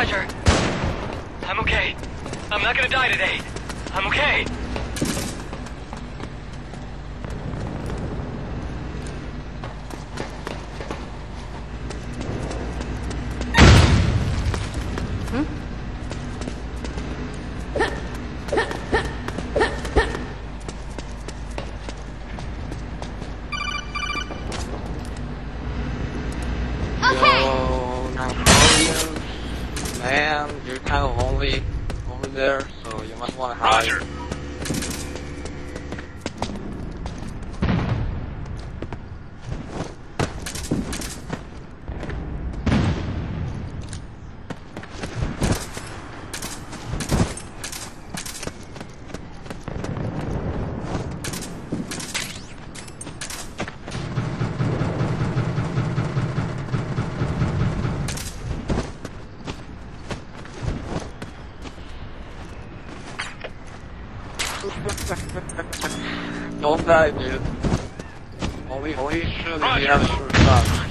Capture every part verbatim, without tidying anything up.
Roger. I'm okay. I'm not gonna die today. I'm okay. Don't die, dude. Only, only shoot if you have a short shot.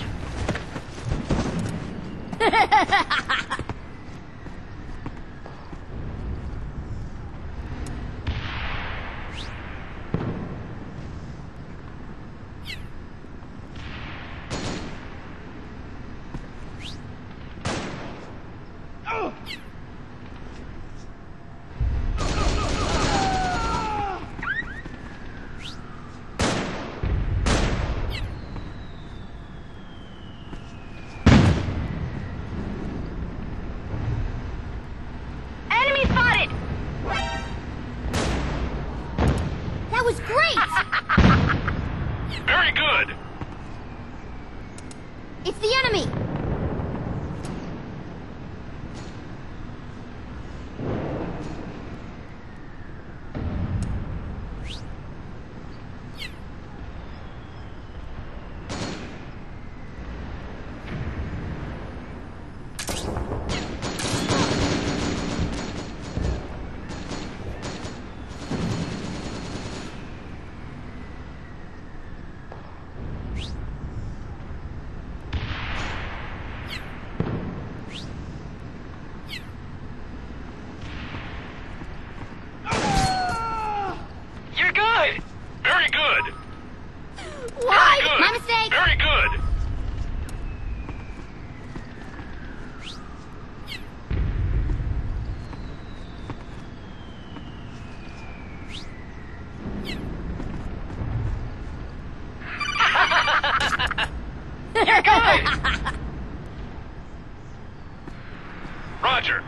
Roger.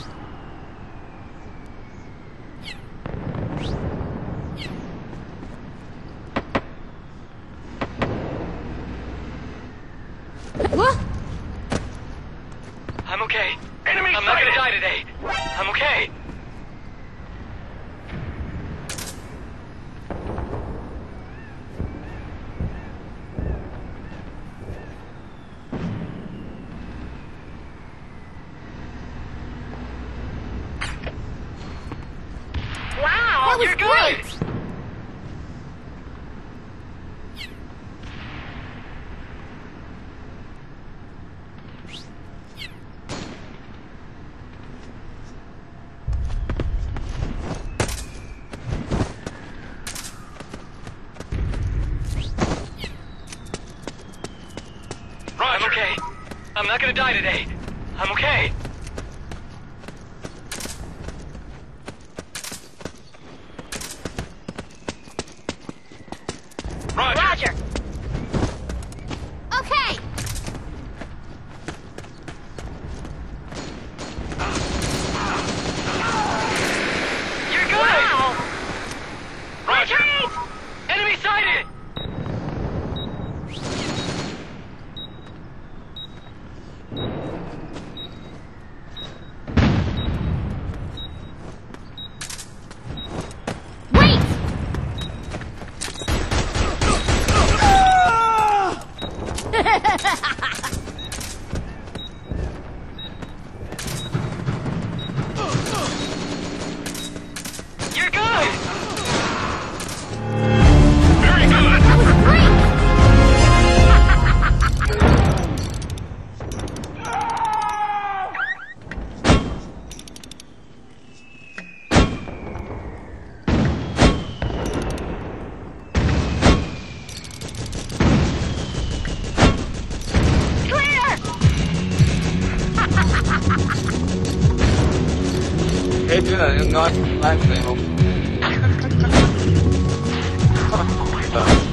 What? I'm okay. Enemy I'm not gonna die today. I'm okay. Wow, that was you're great. good. I'm okay. I'm not gonna die today. I'm okay. Roger. Roger. Okay. You're good. Wow. Roger. Enemy sighted. Adrian and not live now.